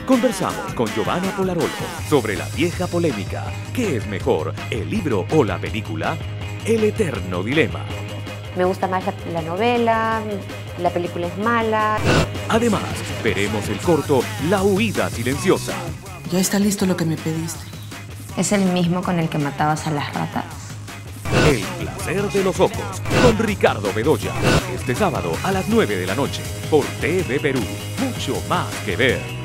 Conversamos con Giovanna Polarolo sobre la vieja polémica. ¿Qué es mejor, el libro o la película? El eterno dilema. Me gusta más la novela, la película es mala. Además, veremos el corto La huida silenciosa. Ya está listo lo que me pediste. ¿Es el mismo con el que matabas a las ratas? El placer de los ojos, con Ricardo Bedoya. Este sábado a las 9 de la noche, por TV Perú. Mucho más que ver.